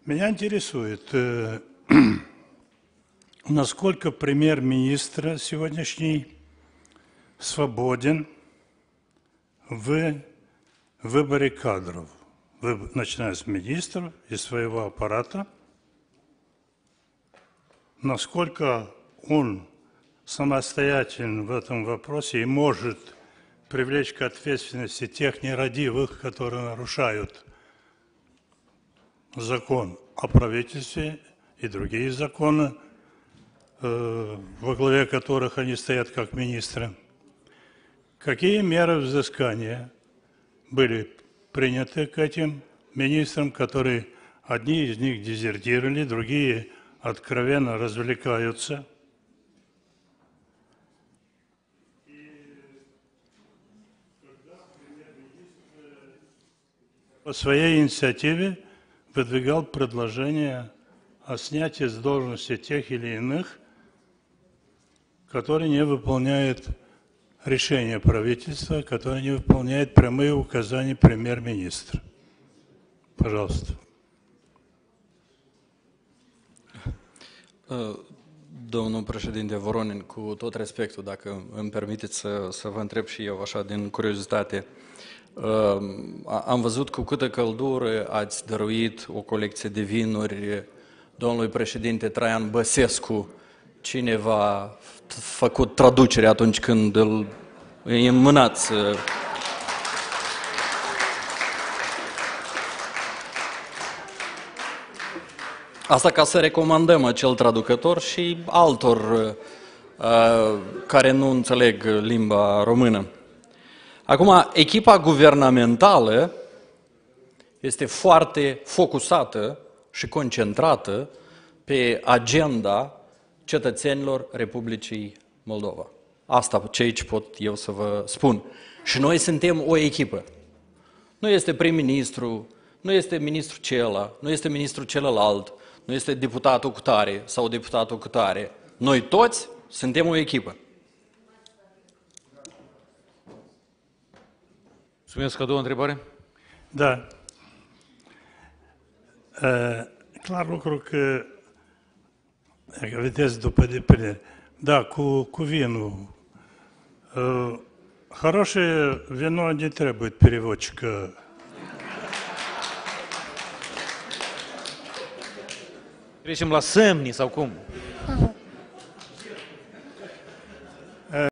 Меня интересует, насколько премьер-министр сегодняшний свободен в выборе кадров, начиная с министров и своего аппарата, насколько он самостоятелен в этом вопросе и может привлечь к ответственности тех нерадивых, которые нарушают закон о правительстве и другие законы, во главе которых они стоят как министры. Какие меры взыскания были приняты к этим министрам, которые одни из них дезертировали, другие откровенно развлекаются? По своей инициативе выдвигал предложение о снятии с должности тех или иных, которые не выполняют решения правительства, которые не выполняют прямые указания премьер-министра. Пожалуйста. Domnul președinte Voronin, cu tot respectul, dacă îmi permiteți să vă întreb și eu așa din curiozitate, am văzut cu câtă căldură ați dăruit o colecție de vinuri domnului președinte Traian Băsescu. Cine v-a făcut traducere atunci când îl înmânați? Asta ca să recomandăm acel traducător și altor care nu înțeleg limba română. Acum, echipa guvernamentală este foarte focusată și concentrată pe agenda cetățenilor Republicii Moldova. Asta ce aici pot eu să vă spun. Și noi suntem o echipă. Nu este prim-ministru, nu este ministrul celălalt, nu este ministrul celălalt, nu este deputatul cu tare sau deputatul cu tare. Noi toți suntem o echipă. Mulțumesc. A doua întrebare? Da. Clar lucru că, vedeți, după deplinire, да, cu vinul. Хорошее вино не требует переводчика. Trecem la semni sau cum?